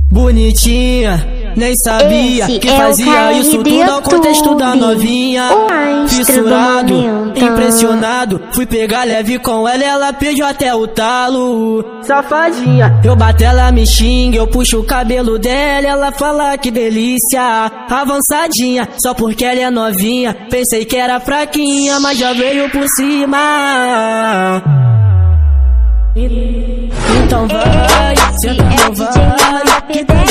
Bonitinha, nem sabia que fazia isso tudo ao contexto da novinha. Fissurado, impressionado, fui pegar leve com ela pediu até o talo. Safadinha, eu bato, ela me xinga, eu puxo o cabelo dela, ela fala que delícia. Avançadinha, só porque ela é novinha, pensei que era fraquinha, mas já veio por cima. Então vai, senta, não vai, que